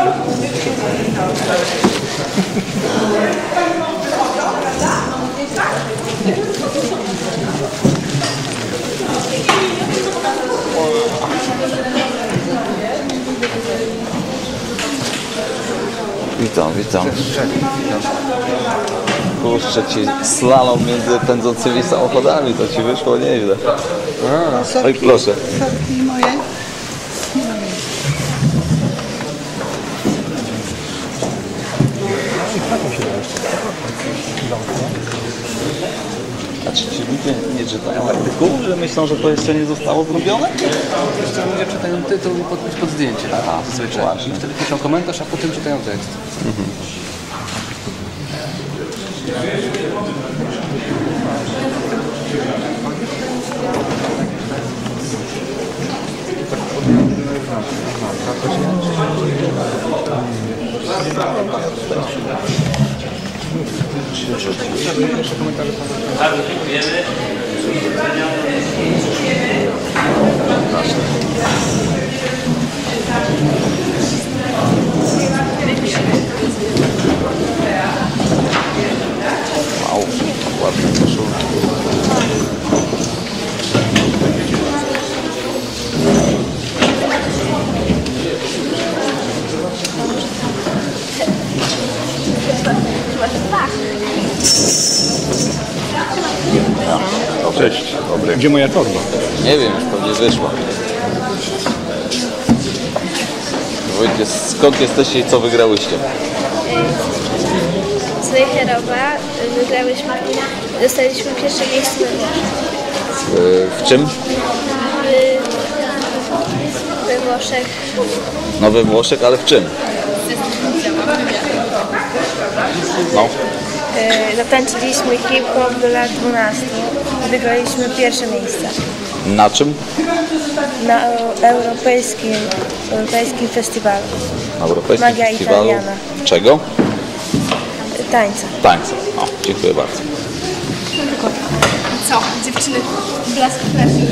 Witam, witam. Kurczę, ci slalom między pędzącymi samochodami, to ci wyszło nieźle. Oj, proszę. Sorki moje. A czy ci ludzie nie czytają artykułu, że myślą, że to jeszcze nie zostało zrobione? Jeszcze ludzie czytają tytuł i podpis pod zdjęcie. Aha, zazwyczaj. właśnie. I wtedy piszą komentarz, a potem czytają tekst. Bardzo dziękujemy. Wow, ładne koszulki. Cześć, dobry. Gdzie moja torba? Nie wiem, już pewnie wyszła. Powiedzcie, skąd jesteście i co wygrałyście? Z Wejherowa wygrałyśmy, dostaliśmy pierwsze miejsce W czym? we Włoszech. No we Włoszech, ale w czym? No. Zatańczyliśmy hip-hop do lat 12 i wygraliśmy pierwsze miejsce Na czym? na europejskim festiwalu. Na Europejskim Magia Festiwalu. Italiana. Czego? Tańca. Tańca. O, dziękuję bardzo. Co? Dziewczyny, blask krew.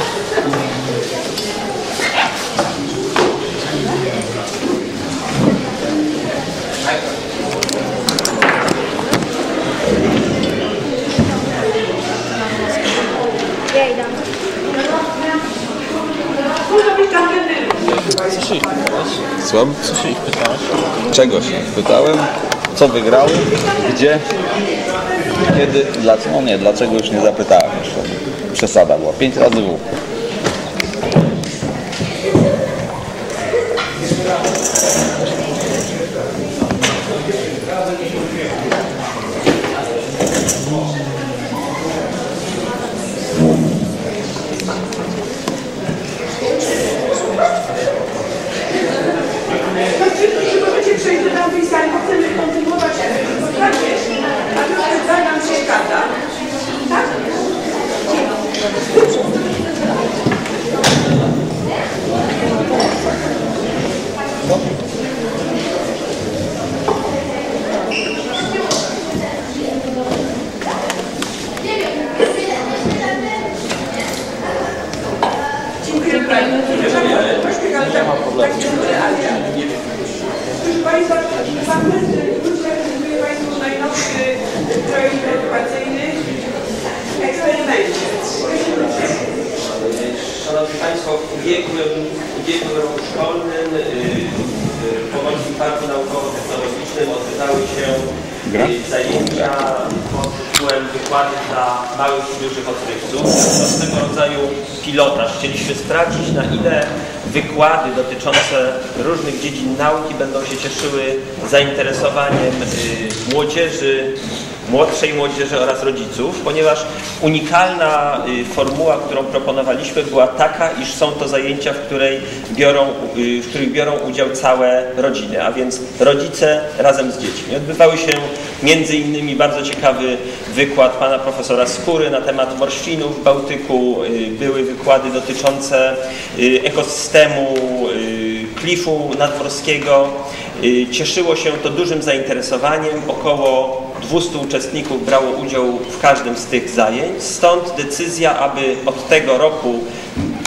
Ja idę. Słucham? Co się ich pytałeś? Czegoś pytałem, co wygrały, gdzie, kiedy, dlaczego, no nie, dlaczego już nie zapytałem jeszcze. Przesada była, 5 razy W. Przejść do tamtej sali, bo chcemy kontynuować spotkanie, a to za nam przeszkadza. Tak? Dziękuję bardzo. Nie ma problemu. Proszę Państwa, prezentuje Państwu najnowszy projekt edukacyjny eksperymencie. Szanowni Państwo, w ubiegłym roku szkolnym w Pomorskim Parku Naukowo-Technologicznym odbywały się zajęcia pod tytułem wykłady dla małych i dużych odkrywców. To swego rodzaju pilotaż. Chcieliśmy sprawdzić, na ile wykłady dotyczące różnych dziedzin nauki będą się cieszyły zainteresowaniem młodzieży, młodszej młodzieży oraz rodziców, ponieważ unikalna formuła, którą proponowaliśmy, była taka, iż są to zajęcia, w których biorą udział całe rodziny, a więc rodzice razem z dziećmi. Odbywały się między innymi bardzo ciekawy wykład pana profesora Skóry na temat morświnów w Bałtyku, były wykłady dotyczące ekosystemu klifu nadmorskiego. Cieszyło się to dużym zainteresowaniem, około 200 uczestników brało udział w każdym z tych zajęć, stąd decyzja, aby od tego roku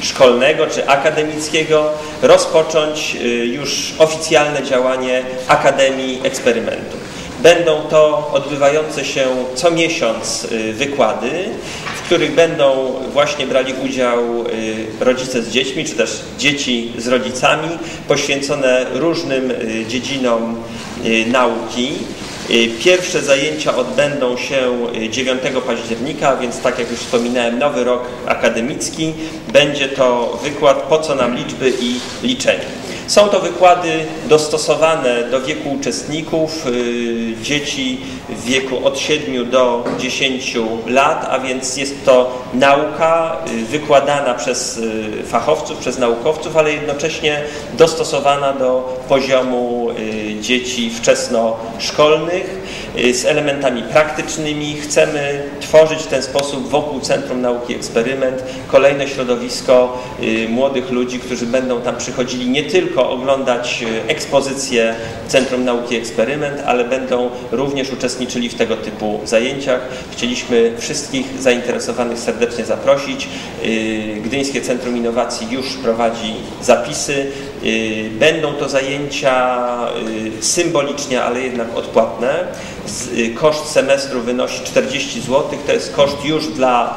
szkolnego czy akademickiego rozpocząć już oficjalne działanie Akademii Eksperymentu. Będą to odbywające się co miesiąc wykłady, w których będą właśnie brali udział rodzice z dziećmi, czy też dzieci z rodzicami, poświęcone różnym dziedzinom nauki. Pierwsze zajęcia odbędą się 9 października, więc tak jak już wspominałem, nowy rok akademicki. Będzie to wykład "Po co nam liczby i liczenie?". Są to wykłady dostosowane do wieku uczestników, dzieci w wieku od 7 do 10 lat, a więc jest to nauka wykładana przez fachowców, przez naukowców, ale jednocześnie dostosowana do poziomu dzieci wczesnoszkolnych, z elementami praktycznymi. Chcemy tworzyć w ten sposób wokół Centrum Nauki Eksperyment kolejne środowisko młodych ludzi, którzy będą tam przychodzili nie tylko oglądać ekspozycję Centrum Nauki Eksperyment, ale będą również uczestniczyli w tego typu zajęciach. Chcieliśmy wszystkich zainteresowanych serdecznie zaprosić. Gdyńskie Centrum Innowacji już prowadzi zapisy. Będą to zajęcia symbolicznie, ale jednak odpłatne. Koszt semestru wynosi 40 zł. To jest koszt już dla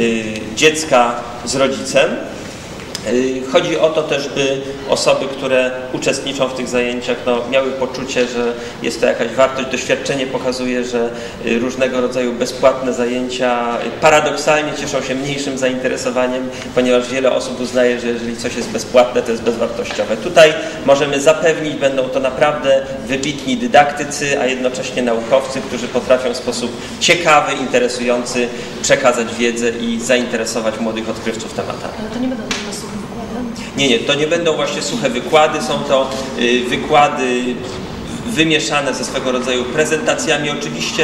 dziecka z rodzicem. Chodzi o to też, by osoby, które uczestniczą w tych zajęciach, miały poczucie, że jest to jakaś wartość. Doświadczenie pokazuje, że różnego rodzaju bezpłatne zajęcia paradoksalnie cieszą się mniejszym zainteresowaniem, ponieważ wiele osób uznaje, że jeżeli coś jest bezpłatne, to jest bezwartościowe. Tutaj możemy zapewnić, będą to naprawdę wybitni dydaktycy, a jednocześnie naukowcy, którzy potrafią w sposób ciekawy, interesujący przekazać wiedzę i zainteresować młodych odkrywców tematami. Ale to nie będą tylko suche wykłady? Nie, to nie będą właśnie suche wykłady, są to wykłady wymieszane ze swego rodzaju prezentacjami. Oczywiście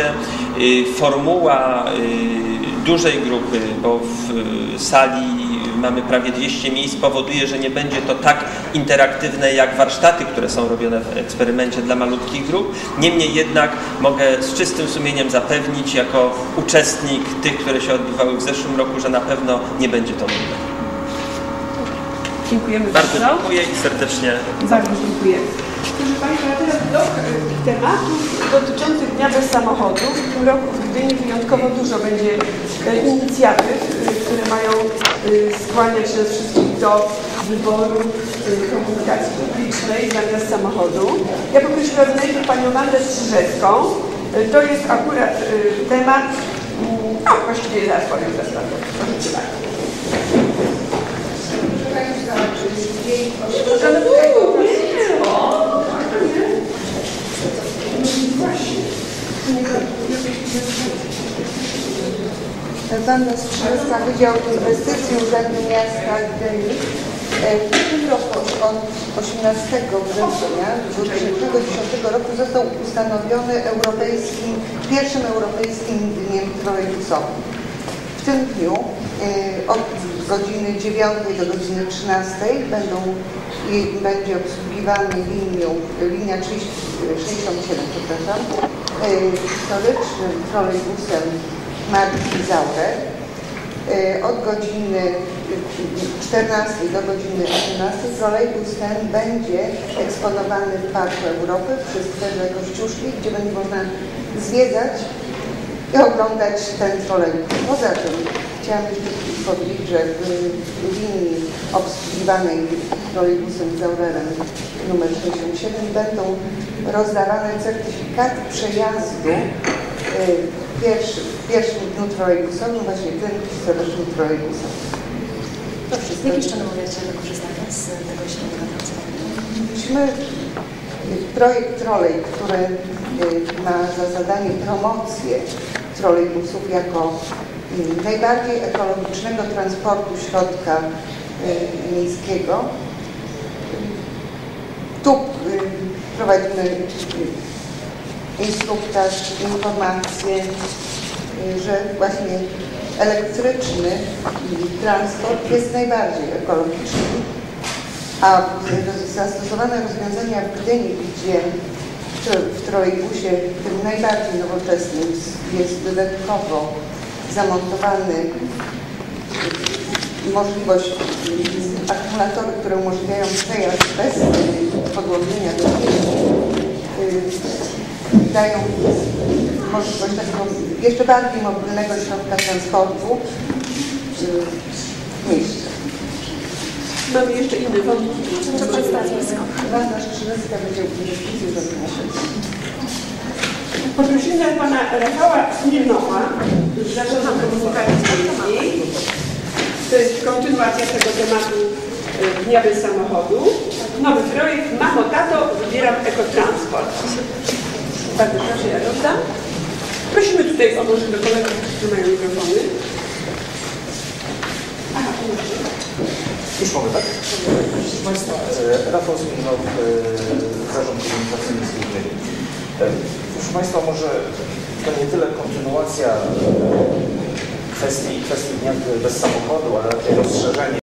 formuła dużej grupy, bo w sali mamy prawie 200 miejsc, powoduje, że nie będzie to tak interaktywne jak warsztaty, które są robione w eksperymencie dla malutkich grup. Niemniej jednak mogę z czystym sumieniem zapewnić, jako uczestnik tych, które się odbywały w zeszłym roku, że na pewno nie będzie to nudne. Dziękujemy Bardzo dziękuję i serdecznie Bardzo dziękuję. Proszę Państwa, teraz blok tematów dotyczących Dnia Bez Samochodu. W tym roku w Gdyni wyjątkowo dużo będzie inicjatyw, które mają skłaniać nas wszystkich do wyboru komunikacji publicznej zamiast samochodu. Ja poprosiłabym najpierw Panią Wandę Strzyżewską. To jest akurat temat, właściwie zaraz powiem zresztą. Proszę bardzo. Wanda Strzyżewska, Wydział Inwestycji Urzędu Miasta Gdyni. W tym roku od 18 września 2010 roku został ustanowiony pierwszym europejskim dniem trolejbusowym. W tym dniu od godziny 9 do godziny 13 będzie obsługiwany linia 67, historycznym trolejbusem marki Zaurer. Od godziny 14 do godziny 18 trolejbus ten będzie eksponowany w Parku Europy przy skwerze Kościuszki, gdzie będzie można zwiedzać i oglądać ten trolejbus. Poza tym chciałam jeszcze powiedzieć, że w linii obsługiwanej trolejbusem Zaurerem numer 67 będą rozdawane certyfikaty przejazdu w pierwszym dniu trolejbusowym, właśnie tym historycznym trolejbusem. To wszystko. Jak jeszcze namawiacie do korzystania z tego środka finansowania? Projekt Trolej, który ma za zadanie promocję trolejbusów jako najbardziej ekologicznego transportu środka miejskiego. Tu prowadzimy instruktaż, informacje, że właśnie elektryczny transport jest najbardziej ekologiczny, a zastosowane rozwiązania w Gdyni, gdzie w trolejbusie tym najbardziej nowoczesnym jest dodatkowo zamontowany możliwość akumulatory, które umożliwiają przejazd bez podłączenia do sieci, dają możliwość takiego jeszcze bardziej mobilnego środka transportu w mieście. Mamy jeszcze inne wątki. To przedstawię. Wanda Skrzydlecka będzie uczestniczył do tego. Poprosimy pana Rafała Smirnowa z Zarządu Komunikacji Miejskiej. To jest kontynuacja tego tematu Dnia bez samochodu. Nowy projekt Mamo, tato, wybieram ekotransport. Bardzo proszę, ja oddam. Prosimy tutaj o może do kolegów, którzy mają mikrofony. Aha, już mogę, tak? Proszę Państwa, Rafał Smirnow, Zarząd Komunikacji Miejskiej. Proszę Państwa, może to nie tyle kontynuacja kwestii dnia bez samochodu, ale raczej rozszerzenie